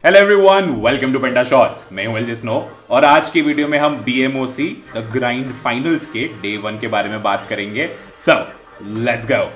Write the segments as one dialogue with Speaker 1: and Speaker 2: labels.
Speaker 1: Hello everyone, welcome to penta shots. मैं हूं LJ snow और आज की वीडियो में हम BMOC द ग्राइंड फाइनल्स के डे 1 के बारे में बात करेंगे। So let's go.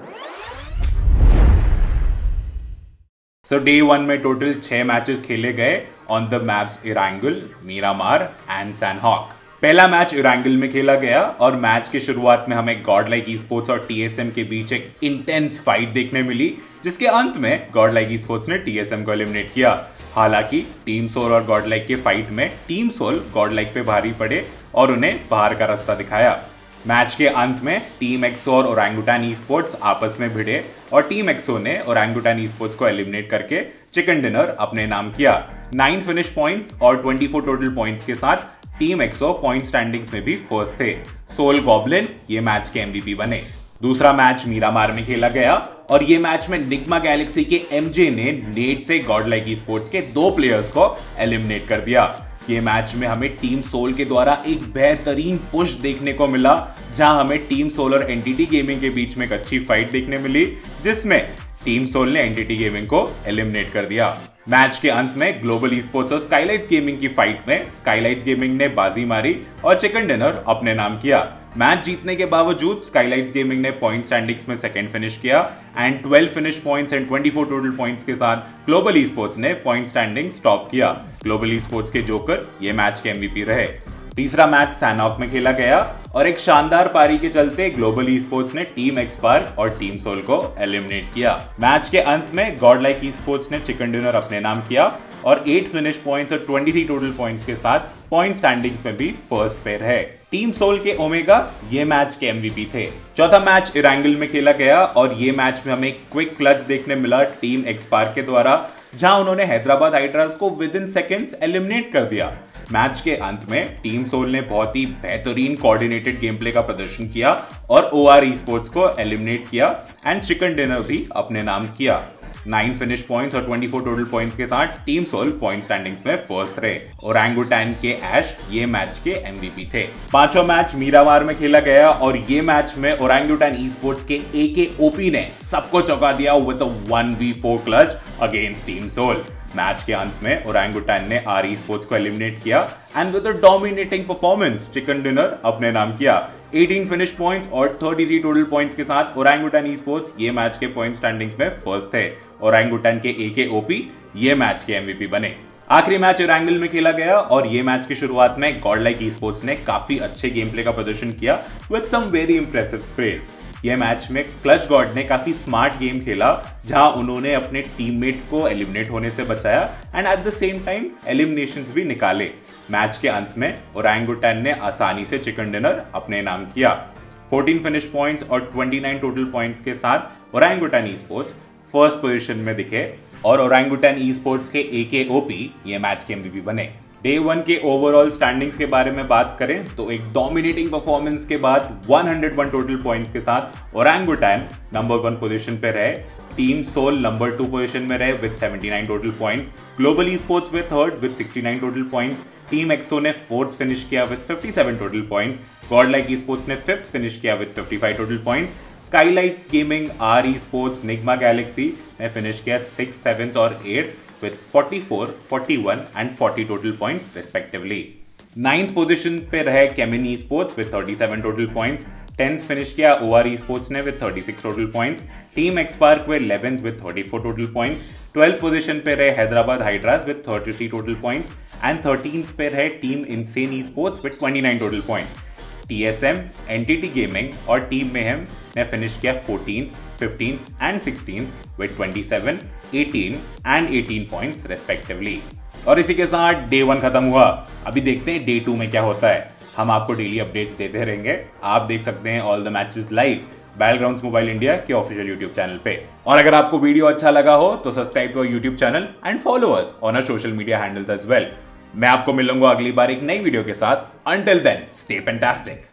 Speaker 1: डे 1 में टोटल 6 मैचेस खेले गए on the maps Erangel, Miramar and Sanhok. पहला मैच इरांगुल में खेला गया और मैच की शुरुआत में हमें गॉड लाइक ई-स्पोर्ट्स और TSM के बीच एक इंटेंस फाइट देखने मिली, जिसके अंत में गॉड लाइक ई-स्पोर्ट्स ने TSM को एलिमिनेट किया। हालांकि टीम सोल और गॉड लाइक के फाइट में टीम सोल गॉड लाइक पे भारी पड़े और उन्हें बाहर का रास्ता दिखाया। मैच के अंत में टीम एक्सो और ओरंगुटान ई-स्पोर्ट्स आपस में भिड़े और टीम एक्सो ने ओरंगुटान ई-स्पोर्ट्स को एलिमिनेट करके चिकन डिनर अपने नाम किया। 9 फिनिश पॉइंट्स और 24 टोटल पॉइंट्स के साथ टीम एक्सो पॉइंट स्टैंडिंग्स में भी फर्स्ट थे। सोल गॉब्लिन ये मैच के MVP बने। दूसरा मैच मीरामार में खेला गया और ये मैच में निग्मा गैलेक्सी के MJ ने नेट से गॉड लाइक ई-स्पोर्ट्स के 2 प्लेयर्स को एलिमिनेट कर दिया। ये मैच में हमें टीम सोल के द्वारा एक बेहतरीन पुश देखने को मिला, जहां हमें टीम सोल और एनटीटी गेमिंग के बीच में एक अच्छी फाइट देखने मिली, जिसमें टीम सोल ने एनटीटी गेमिंग को एलिमिनेट कर दिया। मैच के अंत में ग्लोबल ई-स्पोर्ट्स और स्काईलाइट्स गेमिंग की फाइट में स्काईलाइट्स गेमिंग ने बाजी मारी और चिकन डिनर अपने नाम किया। मैच जीतने के बावजूद स्काईलाइट्स गेमिंग ने पॉइंट स्टैंडिंग्स में सेकंड फिनिश किया and 12 finish points and 24 total points के साथ ग्लोबल ई-स्पोर्ट्स ने पॉइंट स्टैंडिंग स्टॉप किया। ग्लोबल ई-स्पोर्ट्स के जोकर ये मैच के MVP रहे। तीसरा मैच सैनहॉक में खेला गया और एक शानदार पारी के चलते ग्लोबल ई-स्पोर्ट्स ने टीम एक्सपार्क और टीम सोल को एलिमिनेट किया। मैच के अंत में गॉड लाइक ई-स्पोर्ट्स ने चिकन डिनर अपने नाम किया और 8 फिनिश पॉइंट्स और 23 टोटल पॉइंट्स के साथ पॉइंट स्टैंडिंग्स में भी फर्स्ट पे रहे। टीम सोल के ओमेगा ये मैच के MVP थे। चौथा मैच इरांगुल में खेला गया और ये मैच में हमें क्विक क्लच देखने मिला टीम एक्सपार्क के द्वारा, जहां उन्होंने हैदराबाद हाइड्रास को विद इन सेकेंड्स एलिमिनेट कर दिया। मैच के अंत में टीम सोल ने बहुत ही बेहतरीन कोऑर्डिनेटेड गेम प्ले का प्रदर्शन किया और OR ई-स्पोर्ट्स को एलिमिनेट किया एंड चिकन डिनर भी अपने नाम किया। 9 फिनिश पॉइंट्स और 24 टोटल पॉइंट्स के साथ टीम सोल पॉइंट स्टैंडिंग्स में फर्स्ट रहे। ओरंगुटान के ऐश ये मैच के MVP थे। पांचवा मैच मीरामार में खेला गया और ये मैच में ओरंगुटान ई-स्पोर्ट्स के AKOP ने सबको चौंका दिया with a 1v4 clutch against team Soul. Match के अंत में ओरंगुटान ने R ई-स्पोर्ट्स को एलिमिनेट किया and with a dominating performance chicken dinner अपने नाम किया। 18 फिनिश पॉइंट्स और 33 टोटल पॉइंट्स के साथ ओरंगुटान ई-स्पोर्ट्स ये मैच के पॉइंट स्टैंडिंग्स में फर्स्ट थे। ओरंगुटान के AKOP ये मैच के MVP बने। आखिरी मैच इरांगुल में खेला गया और ये मैच की शुरुआत में गॉड लाइक ई-स्पोर्ट्स ने काफी अच्छे गेम प्ले का प्रदर्शन किया with some very impressive sprays. ये मैच में क्लच गॉड ने काफी स्मार्ट गेम खेला, जहां उन्होंने अपने टीममेट को एलिमिनेट होने से बचाया and at the same time eliminations भी निकाले। मैच के अंत में ओरंगुटान ने आसानी से चिकन डिनर अपने नाम किया। 14 फिनिश पॉइंट्स और 29 टोटल पॉइंट्स के साथ ओरंगुटान ई-स्पोर्ट्स फर्स्ट पोजीशन में दिखे और ओरंगुटान ई-स्पोर्ट्स के AKOP ये मैच के MVP बने। डे 1 के ओवरऑल स्टैंडिंग्स के बारे में बात करें तो एक डोमिनेटिंग परफॉर्मेंस के बाद 101 टोटल पॉइंट्स के साथ ओरंगुटान नंबर 1 पोजीशन पे रहे। टीम सोल नंबर 2 पोजीशन में रहे with 79 total points. Global Esports with third with 69 total points. Team XO ने 4th फिनिश किया with 57 total points. God like Esports ने 5th फिनिश किया with 55 total points. Skylightz Gaming, R Esports, Nigma Galaxy ने finish किया 6th, 7th और 8th with 44, 41 and 40 total points respectively. 9th position पे रहे Chemin Esports with 37 total points. 10th finish किया OR Esports ने with 36 total points. Team XSpark with 11th with 34 total points. 12th position पे रहे Hyderabad Hydras with 33 total points and 13th पे रहे team Insane Esports with 29 total points. TSM, Entity Gaming और team Mayhem ने finish किया 14th, 15th and 16th with 27, 18 and 18 points respectively. और इसी के साथ डे 1 खत्म हुआ। अभी देखते हैं डे 2 में क्या होता है। हम आपको डेली अपडेट्स देते रहेंगे। आप देख सकते हैं all the matches live Battlegrounds Mobile India के ऑफिशियल यूट्यूब चैनल पे। और अगर आपको वीडियो अच्छा लगा हो तो subscribe to YouTube channel and follow us on our social media handles as well. मैं आपको मिलूंगा अगली बार एक नई वीडियो के साथ। Until then stay fantastic.